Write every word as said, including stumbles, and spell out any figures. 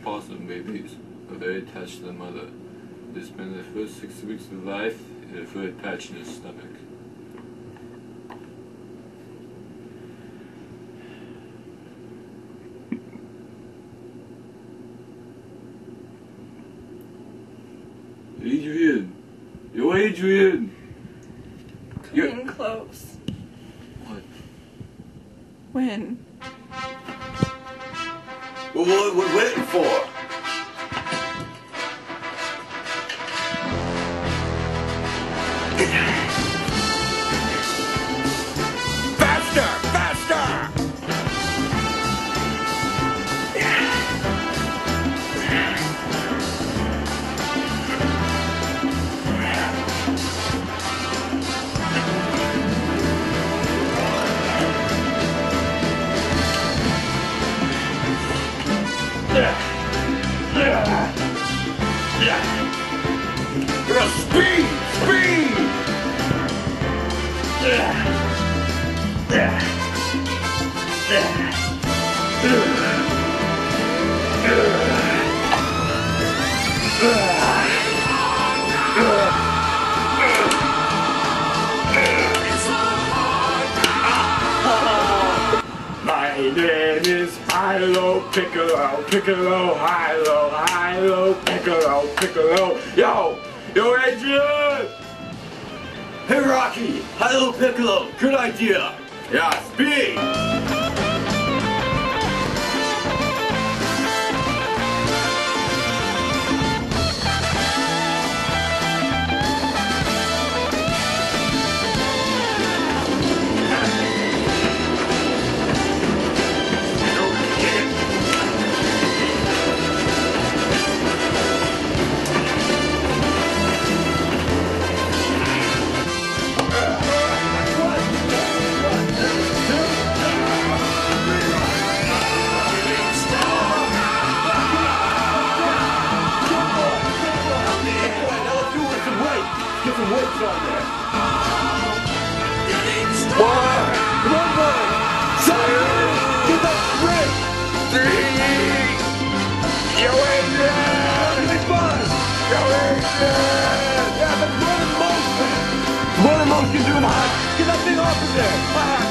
possum babies are very attached to their mother. They spend their first six weeks of life in a furry patch in his stomach. Adrian! Yo, Adrian! Coming close. What? When? Well, what are we waiting for? Faster! Faster! Girl, speed! Speed! My name is Hilo Piccolo, Piccolo, Hilo, Hilo, Piccolo, Piccolo. Yo! Yo, Adrian! Hey, Rocky! Hilo Piccolo, good idea! Yeah, speed! Get some weights on there. One, one more. Seven, get that sprint. Three. Yo, Adrian. Big buzz. Yo, Adrian. Yeah, but more than most. More than most can do in the hot. Get that thing off of there.